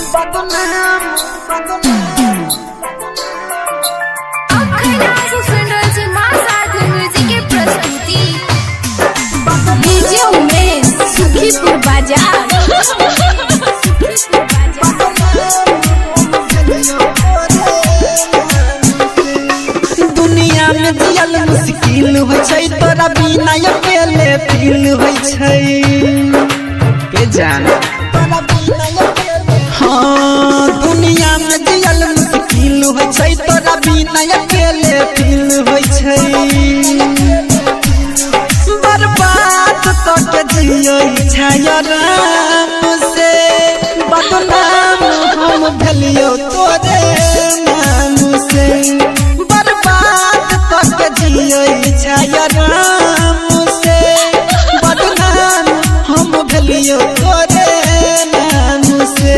दुनिया में जियल मुश्किल होय छै तोरा बिना अकेले फील होय छै के जान तोरा बिना अकेले हां दुनिया में जियल मुश्किल होय छै तोरा बिना अकेले फील होय छै बर्बाद करके जियै छै आराम से बदनाम हम भेलियो तोरे नाम से बर्बाद करके जियै छै आराम से बदनाम हम भेलियो तोरे नाम से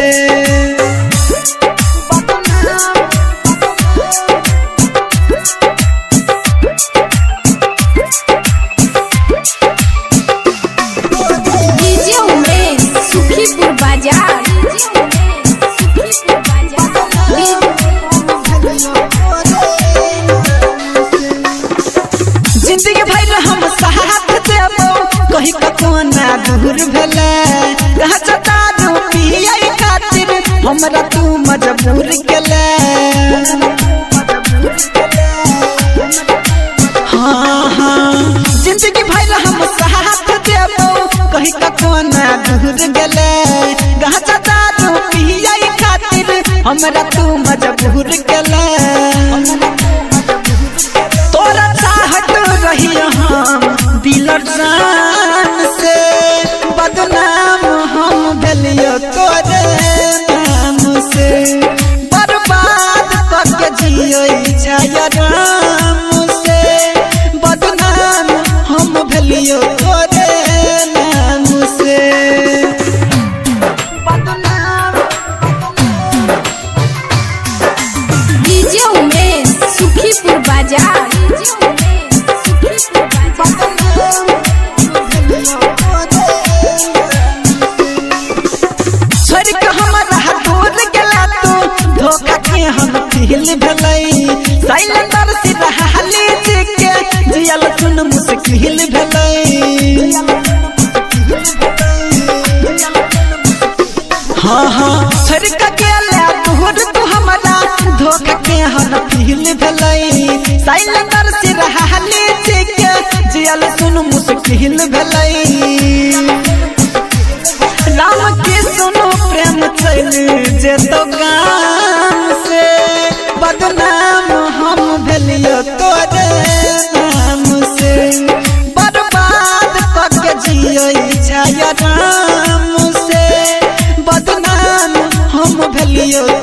जिंदगी भर हम साथ देबो कहीं ककोना दूर भेले कहाँ चटा दो पियै खातिर हमरा तू मजबूर केले हाँ हाँ जिंदगी भर हम साथ देबो कहीं ककोना दूर गेले कहाँ चटा दो पियै खातिर हमरा तू मजबूर केले तोरा चाहत रही हम दिलर जान से बदनाम हम भेलियो तोरे नाम से बर्बाद करके जियै छै आराम से बदनाम हम भेलियो तोरे नाम से डीजे उमेश सुखीपुर बाजार छोड़ के हमरा दूर गेला तू धोखा के हम फील भेलै साइलेंडर से रहली जी के जियल सुन मुश्किल भेलै हाँ हाँ छोड़ के गेला दूर तू हमरा धोखा के हम फील भेलै साइलेंडर से रहली जी के जियल सुन मुश्किल भेलै राम के सुनो प्रेम चल जे तो गाम से बदनाम हम भेलियो तोरे नाम से बर्बाद करके जियै छै आराम से बदनाम हम भेलियो